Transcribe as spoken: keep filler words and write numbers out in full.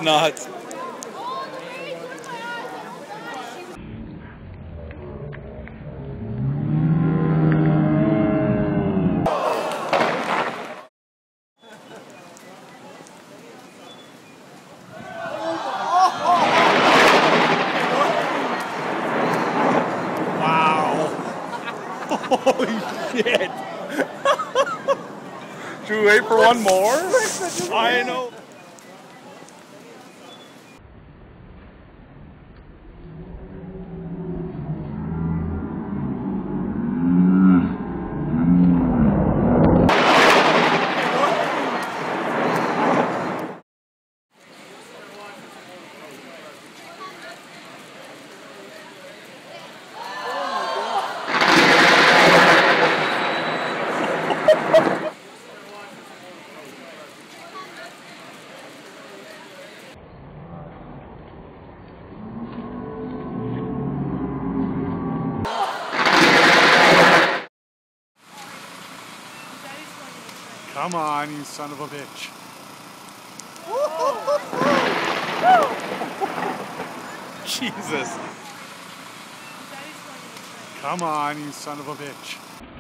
nuts. Holy shit! Should we wait for one more? I know. Come on, you son of a bitch. Jesus. Come on, you son of a bitch.